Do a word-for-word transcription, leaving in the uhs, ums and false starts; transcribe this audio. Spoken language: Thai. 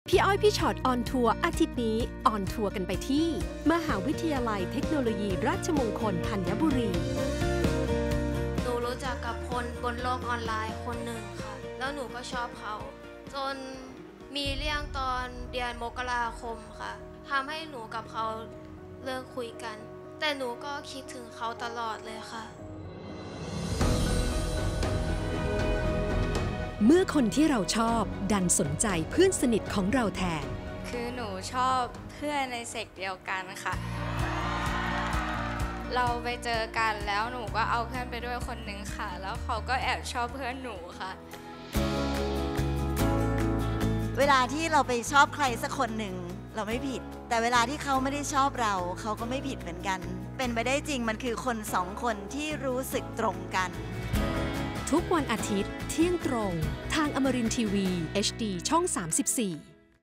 พี่อ้อยพี่ชอตออนทัวร์อาทิตย์นี้ออนทัวร์กันไปที่มหาวิทยาลัยเทคโนโลยีราชมงคลธัญบุรีหนูรู้จักกับคนบนโลกออนไลน์คนหนึ่งค่ะแล้วหนูก็ชอบเขาจนมีเรื่องตอนเดือนมกราคมค่ะทำให้หนูกับเขาเลิกคุยกันแต่หนูก็คิดถึงเขาตลอดเลยค่ะเมื่อคนที่เราชอบดันสนใจเพื่อนสนิทของเราแทนคือหนูชอบเพื่อนในเซกเดียวกันค่ะเราไปเจอกันแล้วหนูก็เอาเพื่อนไปด้วยคนหนึ่งค่ะแล้วเขาก็แอบชอบเพื่อนหนูค่ะเวลาที่เราไปชอบใครสักคนหนึ่งเราไม่ผิดแต่เวลาที่เขาไม่ได้ชอบเราเขาก็ไม่ผิดเหมือนกันเป็นไปได้จริงมันคือคนสองคนที่รู้สึกตรงกันทุกวันอาทิตย์เที่ยงตรงทางอมรินทร์ทีวี เอช ดี ช่อง สามสิบสี่